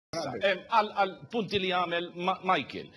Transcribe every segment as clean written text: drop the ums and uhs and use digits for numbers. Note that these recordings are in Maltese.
Għal-punti li għamel Michael.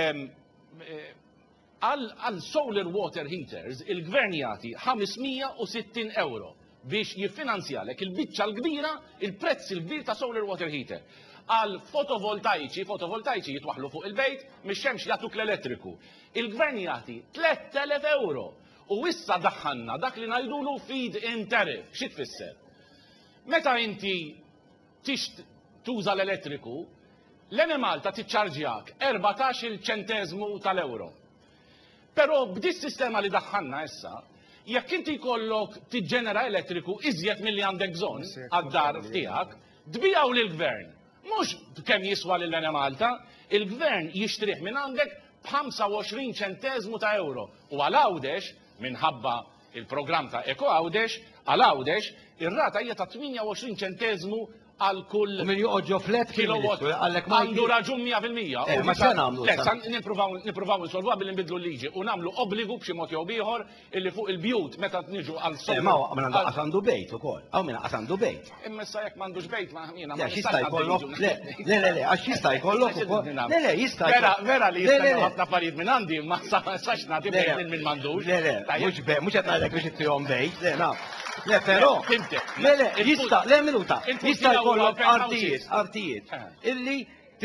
Għal-solar water heaters, il-gvern jagħti 560 euro biex jiffinanzjalek il-biċċa l-kbira, il-prezz il-kbir ta' solar water heater. Għal fotovoltaiċi jitwaħlu fuq il-bejt, mix-xemx jagħtuk l-elettriku. Il-gvern jagħti 3000 euro. U issa daħħanna dak li ngħidulu feed-in tariff. Xi tfisser? Meta inti tuża l-elettriku, l-Enemalta tiċċarġjak 14 ċentesmu tal-euro. Però b'dis sistema li daħħanna issa, jekk inti jkollok tiġġenera elettriku iżjed milli għandek bżonn għad-dar tiegħek, tbijaw lill-gvern. Mhux kemm jiswa lill-Enemalta, il-gvern jixtrih minn għandek b'25 ċentesmu ta' euro. U għal-għawdex, minħabba il-programm ta' Eko Għawdex, għal-għawdex, ir-rata hija ta' 28 ċentesmu għal kull min joqgħod flat kilowatt. Għandu raġun 100%. Ma se nagħmlu. Nippruvaw insolvuha billi nbidlu l-liġi u nagħmlu obbligu b'xi mod jew ieħor illi fuq il-bjut meta niġu għal sol. Ma minn għandaq għandu bejt ukoll. Hawn minn għandu bejt. Imma issa jekk m'għandux bejt ma jiena ma jista' jkollok. Le, għax jista' jkollok ukoll. Le, jista' vera li jista' ħafna affarijiet minn għandi ma sax nagħti bejt minn m'għandux. Le, mhux qed ngħidlek biex ittihom bejt. Le, però. Le, jista' le minuta. Jista' jkollok artijiet illi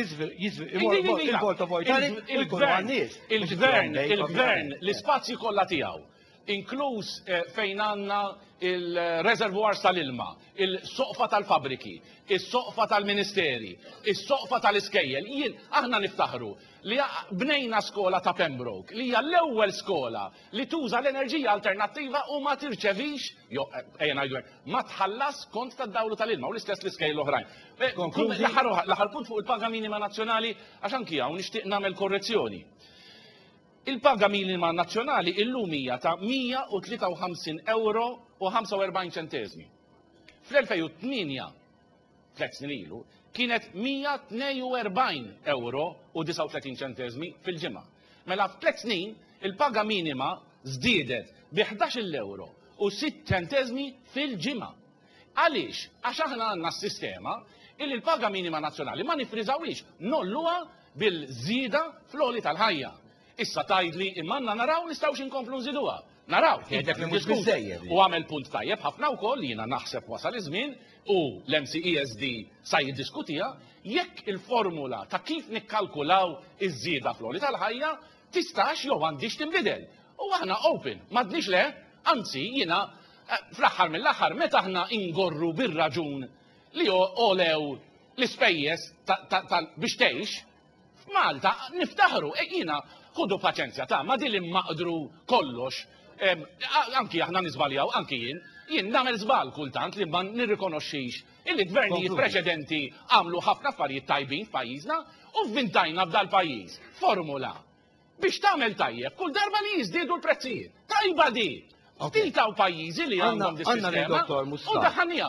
il-gvern l-ispazji kollha tiegħu, inkluż fejn għandna il-reservoirs tal-ilma, il-soqfa tal-fabriki, is-soqfa tal-ministeri, is-soqfa tal-iskejjel. Jien aħna niftaħru li bnejna skola ta' Pembroke li hija l-ewwel skola li tuża l-enerġija alternattiva u ma tirċevix, ma tħallas kont tad-dawlu tal-ilma u l-istess l-iskejjel l-oħrajn. L-aħħar punt fuq il-paga minima nazzjonali għax anki hawn nixtieq nagħmel korrezzjoni. Il-paga minima nazzjonali illum hija ta' 153 euro u 45 ċentesmi. Fl-2008, 3 snin ilu, kienet 142 euro u 39 ċentesmi fil-ġimgħa. Mela f'3 snin il-paga minima żdiedet bi 11 euro u 6 ċentesmi fil-ġimgħa. Għaliex? Għax aħna għandna s-sistema illi l-paga minima nazzjonali ma nifriżawix nolluha bil-żieda fl-għoli tal-ħajja. Issa tajdli immanna naraw nistgħux inkomplu nżiduha. Naraw, u għamel punt tajjeb ħafna wkoll jiena naħseb wasal iż-żmien u l-MCESD sa jiddiskutija jekk il-formula ta' kif nikkalkulaw iż-żieda fl-għoli tal-ħajja tistax jew għandix tinbidel. U aħna open, m'għandniex le, anzi jiena fl-aħħar mill-aħħar meta aħna ingorru bir-raġun li olew l-ispejjeż biex tgħix f'Malta niftaħru jiena ħudu paċenzja ta' ma din maqdru kollox. Anki aħna nizbaljaw, anki jien nagħmel żball kultant li ma nirrikonoxxix illi gvernijiet preċedenti għamlu ħafna affarijiet tajbin f'pajjiżna u vvintajna f'dal pajjiż formula biex tagħmel tajjeb kull darba li jiżdiedu l-prezzijiet. Tajba di. Ftiltaw pajjiżi li għandhom dis-sistema u daħħanija.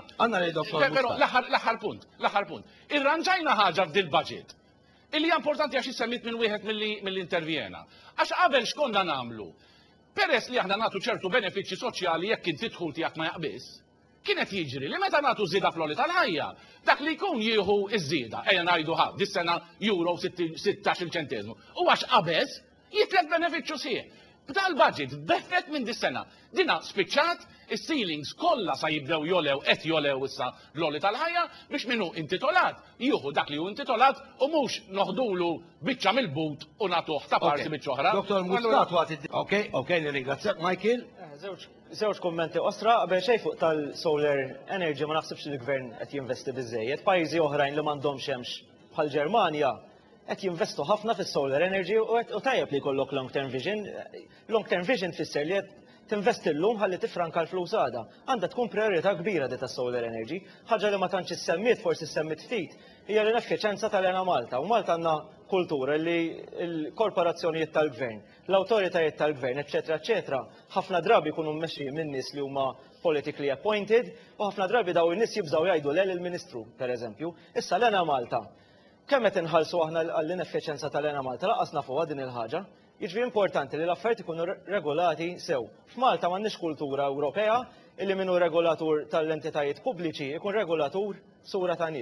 Però l-aħħar punt. Irranġajna ħaġa f'dil budget illi hija importanti għax issemmit minn wieħed mill-intervjena. Għax qabel x'konna nagħmlu? Peress li aħna nagħtu ċertu benefiċċji soċjali jekk inti dħul tiegħek ma jaqbis. Kienet jiġri li meta nagħtu żieda fl-għoli tal-ħajja, dak li jkun jieħu iż-żieda, ejja ngħidu ħadd dis-sena euro 16 ċentesmu. U għax qabeż jitlef benefiċċju sieħ. B'dal-budget b'effett minn dis-sena. Dina spiċċat is-ceilings kollha sa jibdew jolew qed jolew issa l-għoli tal-ħajja biex minnu intitolat jieħu dak li hu intitolat u mhux noħdulu biċċa mill-but u nagħtuh ta' parti biċċa oħra. Dr. Muscat waqt Okej, nirringrazzjak Michael. Żewġ kummenti osra qabel xejn fuq tal-solar energy ma naħsibx li l-gvern qed jinvesti biżejjed. Pajjiżi oħrajn li m'għandhomx hemmx bħal Ġermanja qed jinvestu ħafna fis-solar energy u tajjeb li jkollok long term vision. Long term vision tfisser li qed tinvesti llum ħalli tifranka l-flus għada. Għandha tkun priorità kbira di tas-solar energy. Ħaġa li ma tantx issemmiet, forsi semmit ftit, hija l-ineffiċenza tal-Enemalta. U Malta għandna kultura li l-korporazzjonijiet tal-gvern, l-awtoritajiet tal-gvern, eċetera, ħafna drabi jkunu mmexxi minn nies li huma politically appointed u ħafna drabi daw in-nies jibżgħu jgħidu lel il-Ministru, pereżempju. Issa l-Enemalta. Kemm qed inħallsu aħna għall-ineffiċenza tal-Enemalta laqas nafuha din il-ħaġa. Jiġri importanti li l-affarijiet ikunu regolati sew. F'Malta m'għandniex kultura Ewropea illi minnu regolatur tal-entitajiet pubbliċi ikun regolatur sura ta' nies.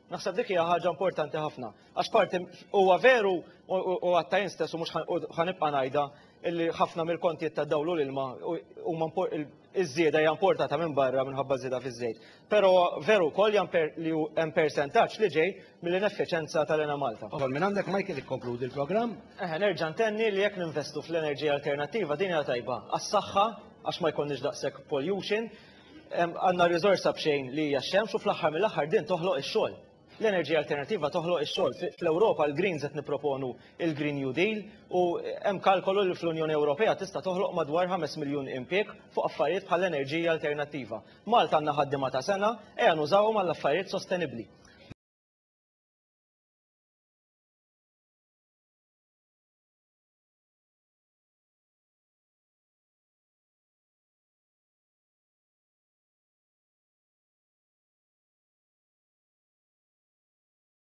Naħseb dik hija ħaġa importanti ħafna. Għax parti huwa veru u għatta jinstess u mhux ħanibqa' ngħidha illi ħafna mill-kontijiet ta' dawlu l-ilma huma iż-żieda hija importata minn barra minħabba żieda fiż-żejt. Però veru wkoll li hemm persentaġġ li ġej mill-ineffiċenza tal-Enemalta. Minn għandek Michael ikkonkludi l-programm? Nerġa' ntenni li jekk ninvestu fl-enerġija alternattiva din hija tajba għas-saħħa għax ma jkollniex daqshekk pollution, għandna riżorsa b'xejn li hija x-xemx u fl-aħħar mill-aħħar din toħloq ix-xogħol. L-enerġija alternattiva toħloq ix-xogħol. Fl-Ewropa l-Greens qed nipproponu il-Green New Deal u hemm kalkolu li fl-Unjoni Ewropea tista' toħloq madwar 5 miljun impjieg fuq affarijiet bħall enerġija alternattiva. Malta għandna ħaddiema ta' sena ejja nużawhom għall affarijiet sostenibbli.